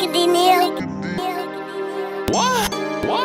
What?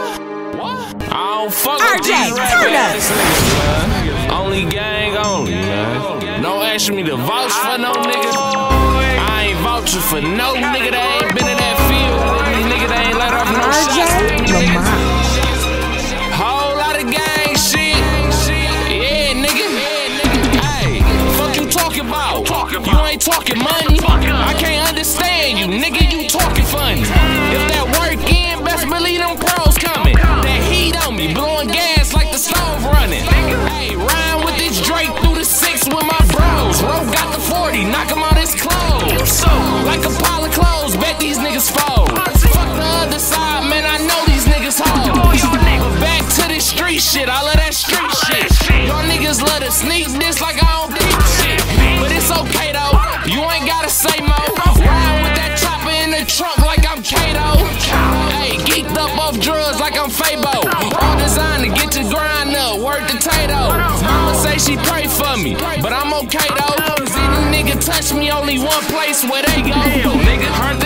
I don't fuck with RJ, these rap-ass niggas, man. Only gang only, man. Don't ask me to vouch for no nigga. I ain't vouching for no nigga that ain't been in that field. These niggas that ain't let off no shots. Whole lot of gang shit. Yeah, nigga. Hey, fuck you talking about? You ain't talking money. I can't understand you, nigga. You talking funny. If that work in, best believe them pros coming. That heat on me, blowing gas like the stove running. Hey, rhyme with this Drake through the 6 with my bros. Ro got the 40, knock him out his clothes. Like a pile of clothes, bet these niggas fold. Fuck the other side, man, I know these niggas hold. But back to this street shit, I love that street shit. Y'all niggas love to sneak this like I don't peep shit. But it's okay though, you ain't gotta say more. Ride with that chopper in the trunk like I'm Kato. Hey, geeked up off drugs like I'm Fabo. All designed to get your grind up, word to Tato. Mama say she pray for me, but I'm okay though. Cause any nigga touch me, only one place where they go. Nigga, her